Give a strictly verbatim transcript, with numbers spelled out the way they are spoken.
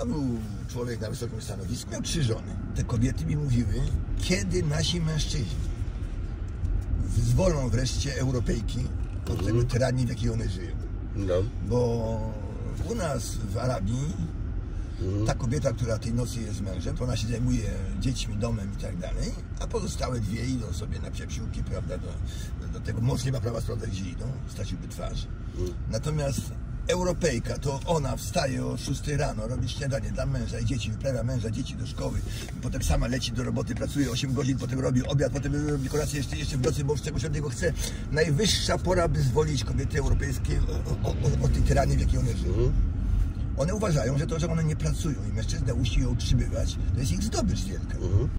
To był człowiek na wysokim stanowisku, miał trzy żony. Te kobiety mi mówiły, kiedy nasi mężczyźni wyzwolą wreszcie Europejki od mm. tego tyranii, w jakiej one żyją. No. Bo u nas w Arabii mm. ta kobieta, która tej nocy jest mężem, to ona się zajmuje dziećmi, domem i tak dalej, a pozostałe dwie idą sobie na psiapsiłki, prawda, do, do tego mąż nie ma prawa sprawdzać, gdzie idą, straciłby twarz. Mm. Natomiast Europejka, to ona wstaje o szóstej rano, robi śniadanie dla męża i dzieci, wyprawia męża, dzieci do szkoły, potem sama leci do roboty, pracuje osiem godzin, potem robi obiad, potem robi kolację jeszcze, jeszcze w nocy, bo z czegoś od niego chce. Najwyższa pora, by zwolnić kobiety europejskie od tej tyranii, w jakiej one żyją. One uważają, że to, że one nie pracują i mężczyzna musi ją utrzymywać, to jest ich zdobycz wielka.